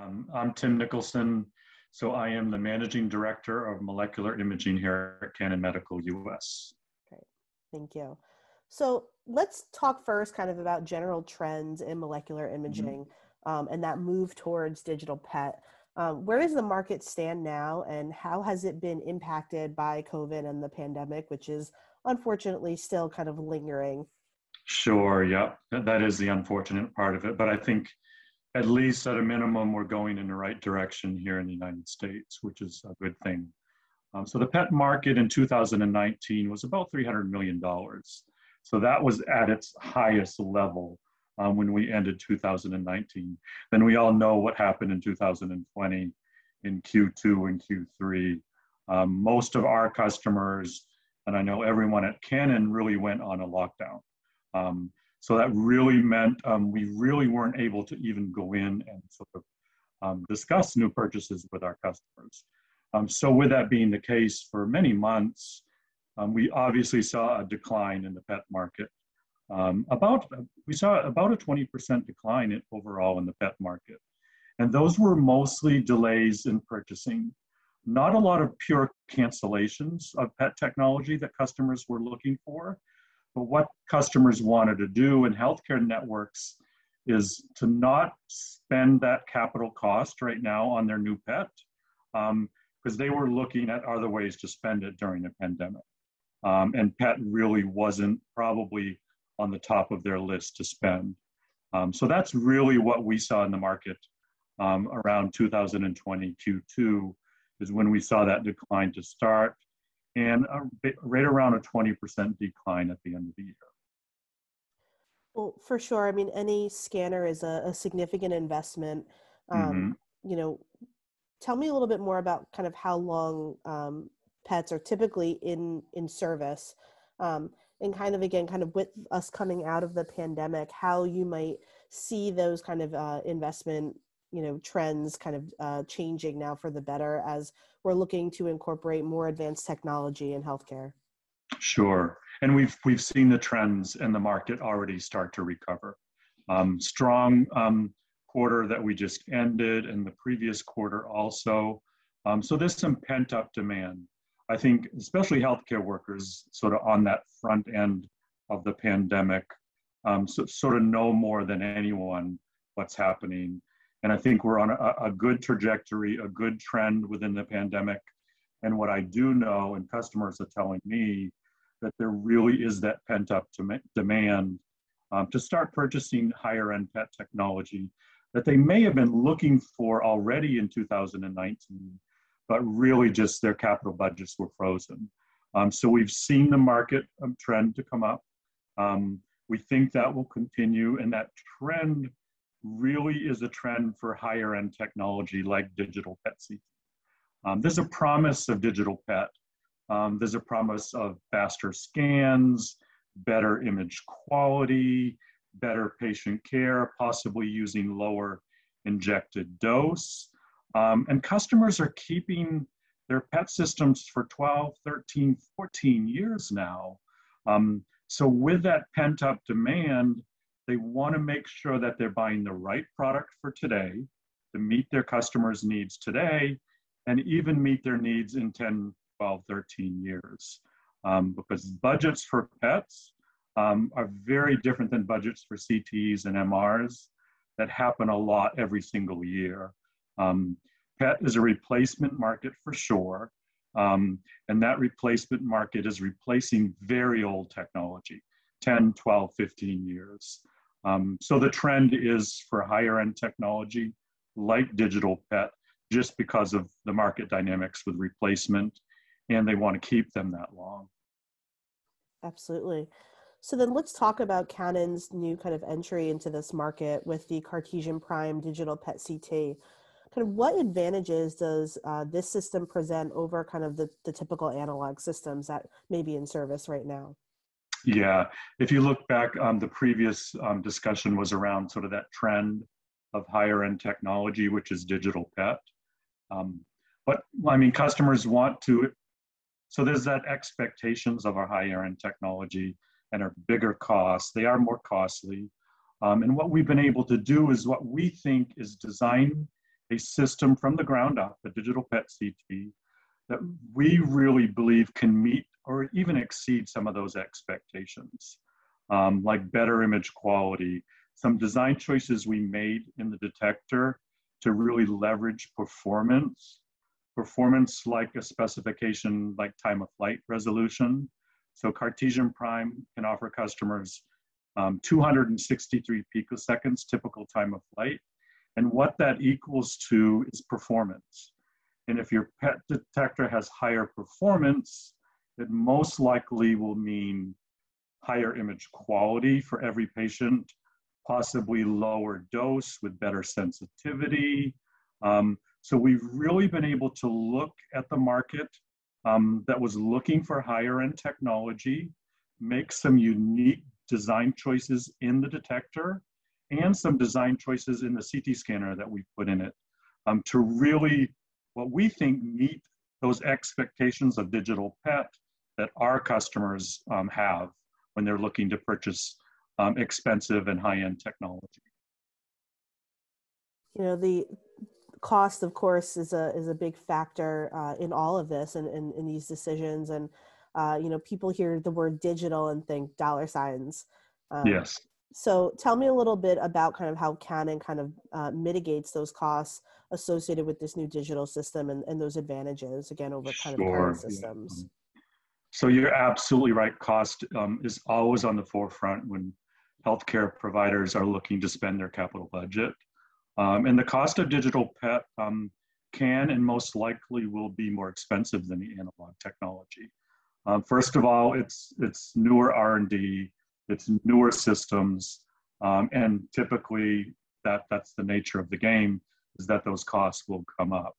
I'm Tim Nicholson. So I am the Managing Director of Molecular Imaging here at Canon Medical US. Great, thank you. So let's talk first kind of about general trends in molecular imaging and that move towards digital PET. Where does the market stand now, and how has it been impacted by COVID and the pandemic, which is unfortunately still kind of lingering? Sure, yeah, that is the unfortunate part of it. But I think at least at a minimum, we're going in the right direction here in the United States, which is a good thing. So the PET market in 2019 was about $300 million. So that was at its highest level when we ended 2019. Then we all know what happened in 2020 in Q2 and Q3. Most of our customers, and I know everyone at Canon, really went on a lockdown. So that really meant we really weren't able to even go in and sort of discuss new purchases with our customers. So with that being the case for many months, we obviously saw a decline in the PET market. We saw about a 20% decline overall in the PET market. And those were mostly delays in purchasing. Not a lot of pure cancellations of PET technology that customers were looking for. But what customers wanted to do in healthcare networks is to not spend that capital cost right now on their new PET, because they were looking at other ways to spend it during the pandemic. And PET really wasn't probably on the top of their list to spend. So that's really what we saw in the market around 2020 Q2 is when we saw that decline to start, and right around a 20% decline at the end of the year. Well, for sure. I mean, any scanner is a significant investment. You know, tell me a little bit more about kind of how long PETs are typically in service, and kind of, again, kind of with us coming out of the pandemic, how you might see those kind of investment, trends kind of changing now for the better as we're looking to incorporate more advanced technology in healthcare. Sure. And we've seen the trends in the market already start to recover. Strong quarter that we just ended, and the previous quarter also. So there's some pent-up demand. I think especially healthcare workers sort of on that front end of the pandemic sort of know more than anyone what's happening. And I think we're on a good trajectory, a good trend within the pandemic. And what I do know, and customers are telling me, that there really is that pent-up demand to start purchasing higher-end PET technology that they may have been looking for already in 2019, but really just their capital budgets were frozen. So we've seen the market trend to come up. We think that will continue, and that trend really is a trend for higher end technology like digital PET-CT. There's a promise of digital PET. There's a promise of faster scans, better image quality, better patient care, possibly using lower injected dose. And customers are keeping their PET systems for 12, 13, 14 years now. So with that pent-up demand, they want to make sure that they're buying the right product for today to meet their customers' needs today and even meet their needs in 10, 12, 13 years. Because budgets for PETs are very different than budgets for CTs and MRs that happen a lot every single year. PET is a replacement market for sure. And that replacement market is replacing very old technology, 10, 12, 15 years. So the trend is for higher end technology like digital PET, just because of the market dynamics with replacement, and they want to keep them that long. Absolutely. So then let's talk about Canon's new kind of entry into this market with the Cartesian Prime digital PET-CT. Kind of what advantages does this system present over kind of the typical analog systems that may be in service right now? Yeah, if you look back, the previous discussion was around sort of that trend of higher end technology, which is digital PET. But I mean, customers want to, so there's that expectations of our higher end technology and our bigger costs. They are more costly. And what we've been able to do is what we think is design a system from the ground up, a digital PET CT, that we really believe can meet or even exceed some of those expectations, like better image quality, some design choices we made in the detector to really leverage performance like a specification like time of flight resolution. So Cartesian Prime can offer customers 263 picoseconds typical time of flight. And what that equals to is performance. And if your PET detector has higher performance, it most likely will mean higher image quality for every patient, possibly lower dose with better sensitivity. So we've really been able to look at the market that was looking for higher end technology, make some unique design choices in the detector, and some design choices in the CT scanner that we put in it to really, what we think, meet those expectations of digital PET that our customers have when they're looking to purchase expensive and high-end technology. You know, the cost, of course, is a big factor in all of this and in these decisions. And you know, people hear the word digital and think dollar signs. Yes. So tell me a little bit about kind of how Canon kind of mitigates those costs associated with this new digital system and those advantages, again, over kind of current systems. Yeah. So you're absolutely right. Cost is always on the forefront when healthcare providers are looking to spend their capital budget. And the cost of digital PET can and most likely will be more expensive than the analog technology. First of all, it's newer R&D, it's newer systems, and typically that's the nature of the game, is that those costs will come up.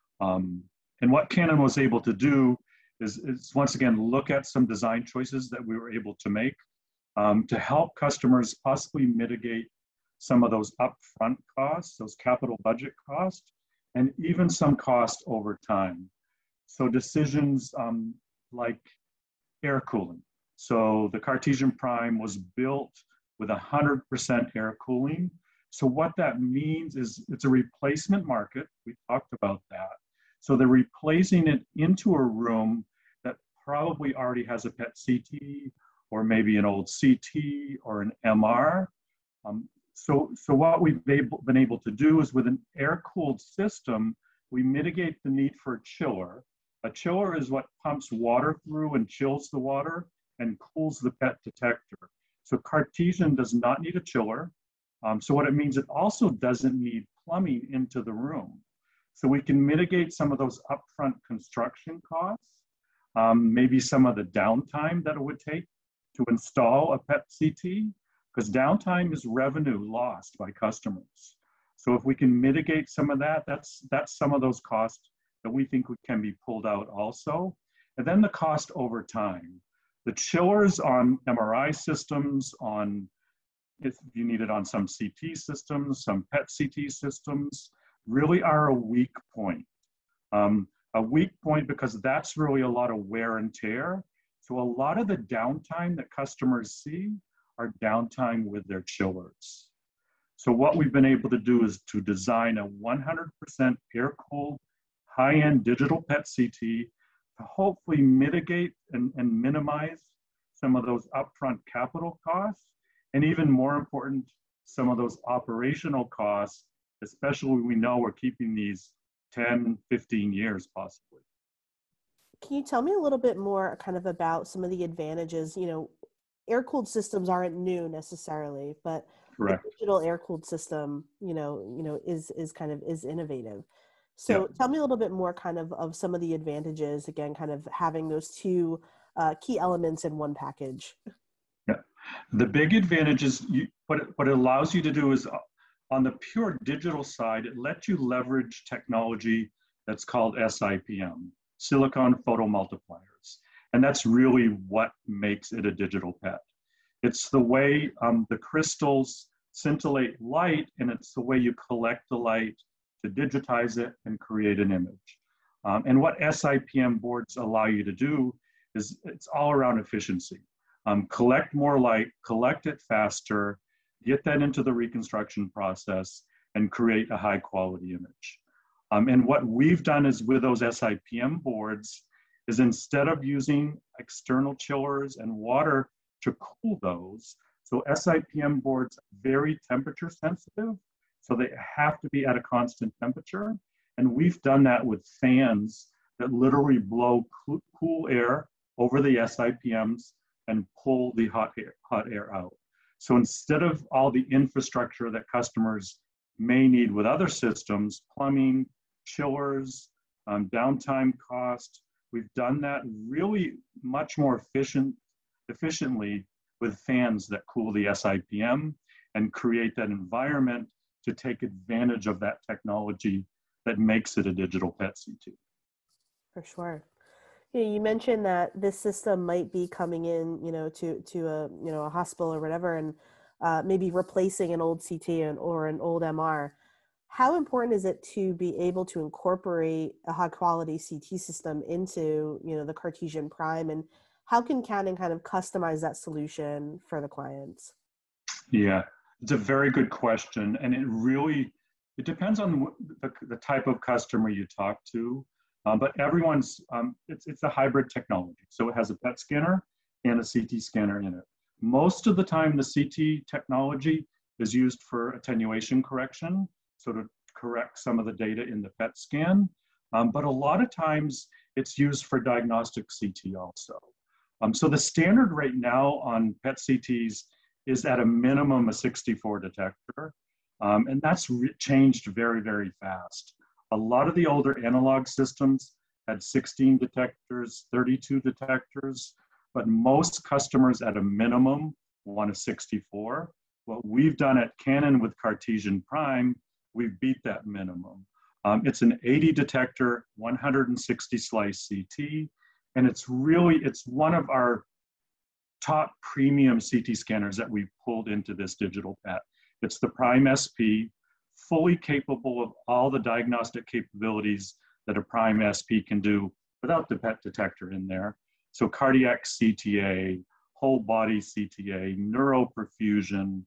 And what Canon was able to do is once again look at some design choices that we were able to make to help customers possibly mitigate some of those upfront costs, those capital budget costs, and even some cost over time. So decisions like air cooling. So the Cartesian Prime was built with 100% air cooling. So what that means is it's a replacement market. We talked about that. So they're replacing it into a room that probably already has a PET CT or maybe an old CT or an MR. So what we've been able to do is with an air-cooled system, we mitigate the need for a chiller. A chiller is what pumps water through and chills the water and cools the PET detector. So Cartesian does not need a chiller. So what it means, it also doesn't need plumbing into the room. So we can mitigate some of those upfront construction costs, maybe some of the downtime that it would take to install a PET CT, because downtime is revenue lost by customers. So if we can mitigate some of that, that's some of those costs that we think can be pulled out also. And then the cost over time. The chillers on MRI systems, if you need it on some CT systems, some PET CT systems, really are a weak point. A weak point because that's really a lot of wear and tear. So a lot of the downtime that customers see are downtime with their chillers. So what we've been able to do is to design a 100% air-cooled, high-end digital PET CT to hopefully mitigate and minimize some of those upfront capital costs, and even more important, some of those operational costs, especially when we know we're keeping these 10, 15 years possibly. Can you tell me a little bit more kind of about some of the advantages? You know, air-cooled systems aren't new necessarily, but Correct. the digital air-cooled system, is innovative. So tell me a little bit more kind of some of the advantages, again, kind of having those two key elements in one package. Yeah, the big advantage is what it allows you to do is on the pure digital side, it lets you leverage technology that's called SIPM, silicon photomultipliers. And that's really what makes it a digital PET. It's the way the crystals scintillate light, and it's the way you collect the light to digitize it and create an image. And what SIPM boards allow you to do is it's all around efficiency. Collect more light, collect it faster, get that into the reconstruction process, and create a high quality image. And what we've done is with those SIPM boards is instead of using external chillers and water to cool those, so SIPM boards are very temperature sensitive, so they have to be at a constant temperature. And we've done that with fans that literally blow cool air over the SIPMs and pull the hot air out. So instead of all the infrastructure that customers may need with other systems, plumbing, chillers, downtime cost, we've done that really much more efficiently with fans that cool the SIPM and create that environment to take advantage of that technology that makes it a digital PET-CT. For sure. You mentioned that this system might be coming in, to a, a hospital or whatever, and maybe replacing an old CT or an old MR. How important is it to be able to incorporate a high quality CT system into, the Cartesian Prime, and how can Canon kind of customize that solution for the clients? Yeah, it's a very good question. And it depends on the type of customer you talk to, but it's a hybrid technology. So it has a PET scanner and a CT scanner in it. Most of the time, the CT technology is used for attenuation correction, so to correct some of the data in the PET scan. But a lot of times it's used for diagnostic CT also. So the standard right now on PET CTs is at a minimum a 64 detector. And that's changed very, very fast. A lot of the older analog systems had 16 detectors, 32 detectors, but most customers at a minimum want a 64. What we've done at Canon with Cartesian Prime, we've beat that minimum. It's an 80 detector, 160 slice CT, and it's one of our top premium CT scanners that we've pulled into this digital PET. It's the Prime SP, fully capable of all the diagnostic capabilities that a Prime SP can do without the PET detector in there. So cardiac CTA, whole body CTA, neuroperfusion,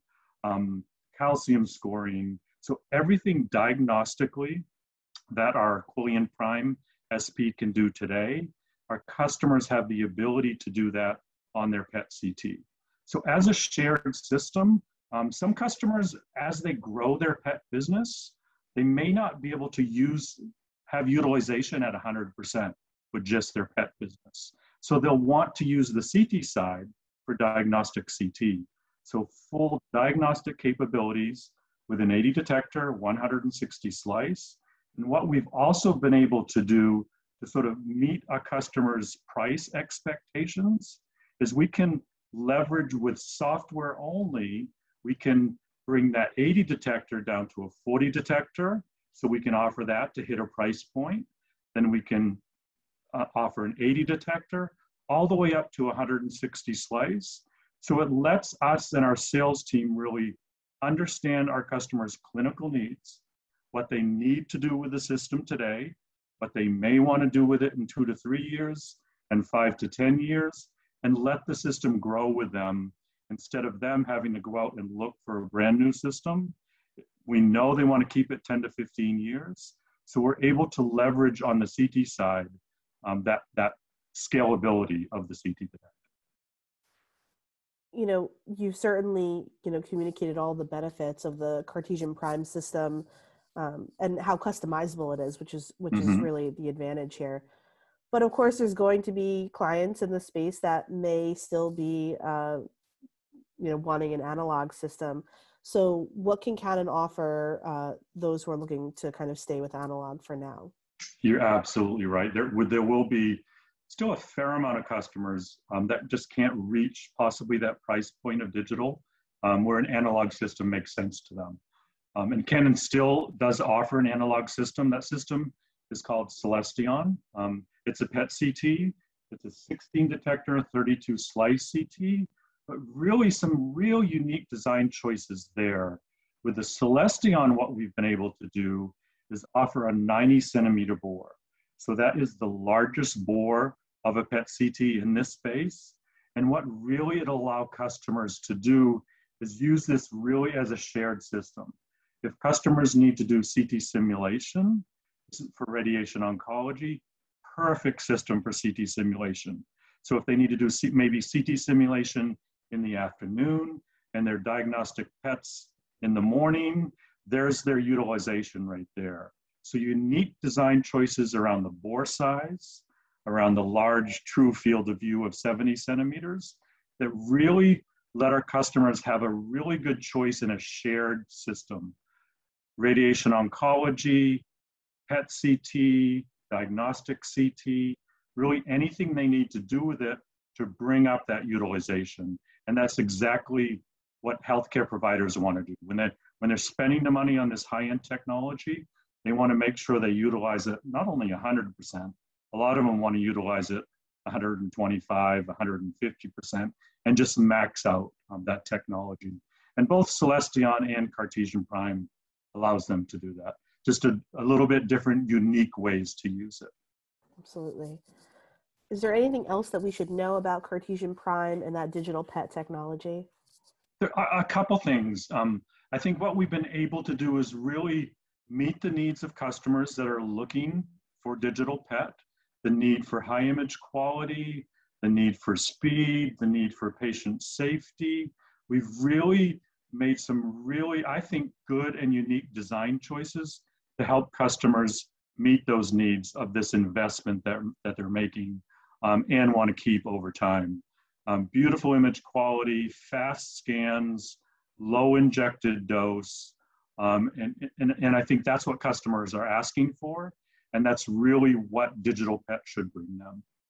calcium scoring. So everything diagnostically that our Quillian Prime SP can do today, our customers have the ability to do that on their PET CT. So as a shared system, some customers, as they grow their PET business, they may not be able to have utilization at 100% with just their PET business. So they'll want to use the CT side for diagnostic CT. So full diagnostic capabilities with an 80 detector, 160 slice. And what we've also been able to do to sort of meet our customers' price expectations is we can leverage with software only, we can bring that 80 detector down to a 40 detector. So we can offer that to hit a price point. Then we can offer an 80 detector all the way up to 160 slice. So it lets us and our sales team really understand our customers' clinical needs, what they need to do with the system today, what they may want to do with it in 2 to 3 years and 5 to 10 years, and let the system grow with them instead of them having to go out and look for a brand new system. We know they want to keep it 10 to 15 years. So we're able to leverage on the CT side that scalability of the CT detector. You certainly, communicated all the benefits of the Cartesian Prime system and how customizable it is, which is really the advantage here. But of course, there's going to be clients in the space that may still be, wanting an analog system. So what can Canon offer those who are looking to kind of stay with analog for now? You're absolutely right. There will be still a fair amount of customers that just can't reach possibly that price point of digital where an analog system makes sense to them. And Canon still does offer an analog system. That system is called Celestion. It's a PET CT. It's a 16 detector, 32 slice CT, but really some real unique design choices there. With the Celestion, what we've been able to do is offer a 90 centimeter bore. So that is the largest bore of a PET CT in this space. And what really it'll allow customers to do is use this really as a shared system. If customers need to do CT simulation, for radiation oncology, perfect system for CT simulation. So if they need to do maybe CT simulation in the afternoon and their diagnostic PETs in the morning, there's their utilization right there. So unique design choices around the bore size, around the large true field of view of 70 centimeters, that really let our customers have a really good choice in a shared system. Radiation oncology, PET CT, diagnostic CT, really anything they need to do with it to bring up that utilization. And that's exactly what healthcare providers want to do. When they're spending the money on this high-end technology, they want to make sure they utilize it not only 100%, a lot of them want to utilize it 125, 150%, and just max out that technology. And both Celestion and Cartesian Prime allows them to do that. Just a little bit different, unique ways to use it. Absolutely. Is there anything else that we should know about Cartesian Prime and that digital PET technology? There are a couple things. I think what we've been able to do is really meet the needs of customers that are looking for digital PET, the need for high image quality, the need for speed, the need for patient safety. We've really made some really, I think, good and unique design choices to help customers meet those needs of this investment that they're making and want to keep over time. Beautiful image quality, fast scans, low injected dose, and I think that's what customers are asking for, and that's really what digital PET should bring them.